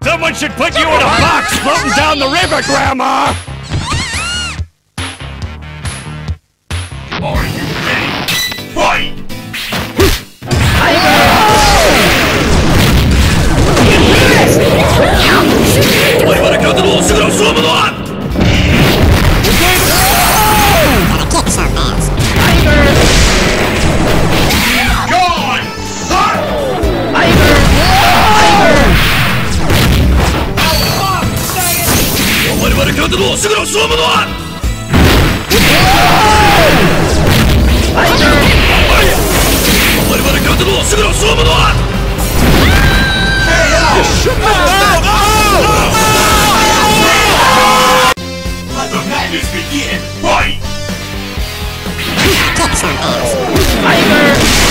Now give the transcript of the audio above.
Someone should put you in a box floating down the river, Grandma! Are you ready? Fight! Gotta kick some ass. Gone! Hot! Let the madness begin! Fight! Kick some ass. Tiger!